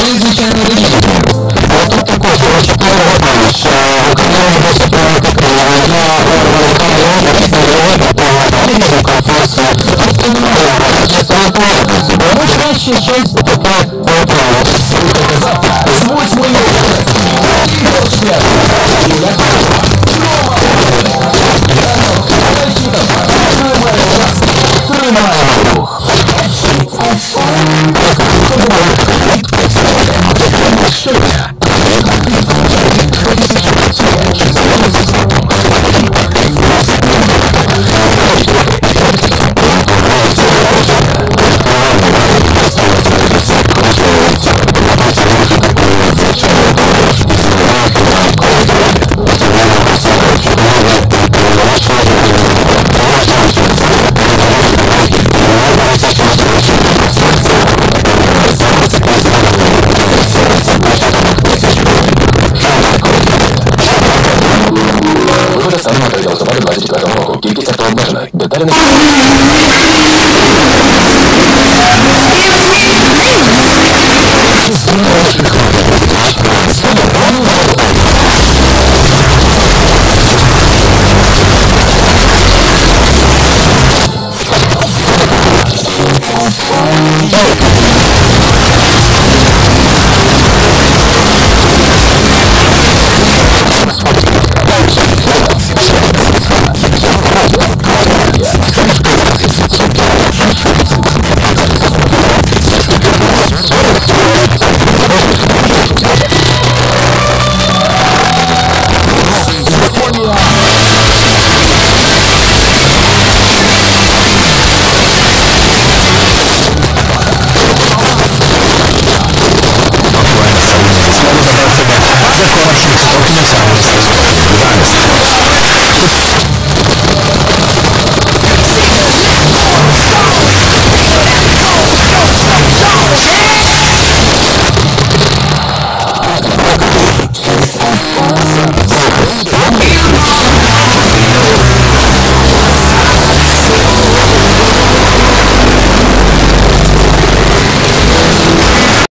звичайно рішення. Тут також чотири роки, що Україна досить така виникає конфлікт, краще щось таке звуть мою тримаємо рух. Щодня. Листопада 24 року. Кількість авто обмежена. Деталі не...